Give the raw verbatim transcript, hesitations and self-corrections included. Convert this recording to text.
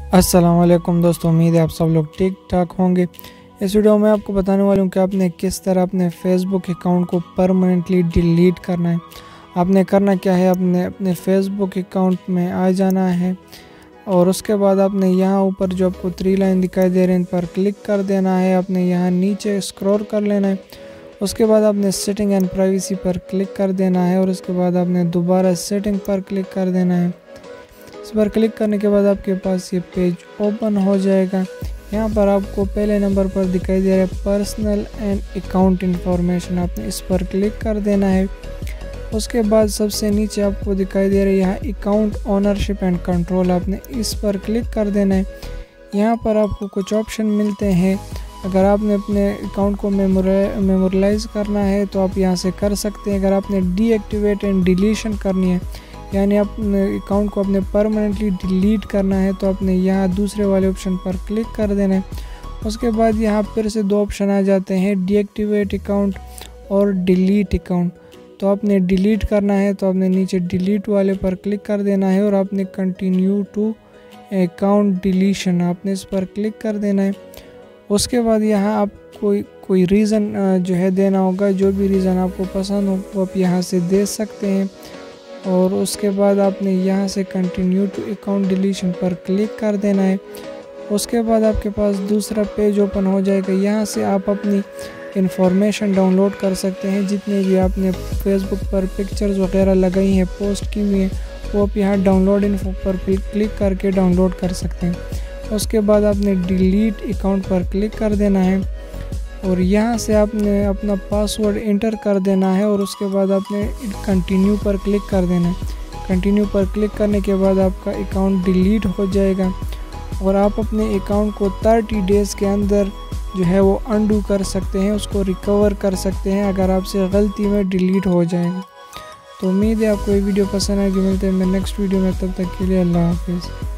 अस्सलाम वालेकुम दोस्तों, उम्मीद है आप सब लोग ठीक ठाक होंगे। इस वीडियो में आपको बताने वाला हूँ कि आपने किस तरह अपने फेसबुक अकाउंट को परमानेंटली डिलीट करना है। आपने करना क्या है, आपने अपने फेसबुक अकाउंट में आ जाना है और उसके बाद आपने यहाँ ऊपर जो आपको थ्री लाइन दिखाई दे रहे हैं इन पर क्लिक कर देना है। आपने यहाँ नीचे स्क्रॉल कर लेना है। उसके बाद आपने सेटिंग एंड प्राइवेसी पर क्लिक कर देना है और उसके बाद आपने दोबारा सेटिंग पर क्लिक कर देना है। इस पर क्लिक करने के बाद आपके पास ये पेज ओपन हो जाएगा। यहाँ पर आपको पहले नंबर पर दिखाई दे रहा है पर्सनल एंड अकाउंट इंफॉर्मेशन, आपने इस पर क्लिक कर देना है। उसके बाद सबसे नीचे आपको दिखाई दे रहा है यहाँ अकाउंट ओनरशिप एंड कंट्रोल, आपने इस पर क्लिक कर देना है। यहाँ पर आपको कुछ ऑप्शन मिलते हैं। अगर आपने अपने अकाउंट को मेमोरलाइज करना है तो आप यहाँ से कर सकते हैं। अगर आपने डीएक्टिवेट एंड डिलीशन करनी है, यानी अपने अकाउंट को अपने परमानेंटली डिलीट करना है, तो आपने यहाँ दूसरे वाले ऑप्शन पर क्लिक कर देना है। उसके बाद यहाँ फिर से दो ऑप्शन आ जाते हैं, डीएक्टिवेट अकाउंट और डिलीट अकाउंट। तो आपने डिलीट करना है तो आपने नीचे डिलीट वाले पर क्लिक कर देना है और आपने कंटिन्यू टू अकाउंट डिलीशन, आपने इस पर क्लिक कर देना है। उसके बाद यहाँ आप कोई कोई रीज़न जो है देना होगा, जो भी रीज़न आपको पसंद हो वो आप यहाँ से दे सकते हैं। और उसके बाद आपने यहाँ से कंटिन्यू टू अकाउंट डिलीशन पर क्लिक कर देना है। उसके बाद आपके पास दूसरा पेज ओपन हो जाएगा। यहाँ से आप अपनी इंफॉर्मेशन डाउनलोड कर सकते हैं, जितने भी आपने फेसबुक पर पिक्चर्स वगैरह लगाई हैं, पोस्ट की हुई हैं, वो आप यहाँ डाउनलोड इन्फो पर क्लिक करके डाउनलोड कर सकते हैं। उसके बाद आपने डिलीट अकाउंट पर क्लिक कर देना है और यहाँ से आपने अपना पासवर्ड इंटर कर देना है और उसके बाद आपने कंटिन्यू पर क्लिक कर देना है। कंटिन्यू पर क्लिक करने के बाद आपका अकाउंट डिलीट हो जाएगा और आप अपने अकाउंट को तीस डेज़ के अंदर जो है वो अनडू कर सकते हैं, उसको रिकवर कर सकते हैं अगर आपसे गलती में डिलीट हो जाएगा। तो उम्मीद है आपको ये वीडियो पसंद आएगी। मिलते हैं मैं नेक्स्ट वीडियो में, तब तक के लिए अल्लाह हाफिज़।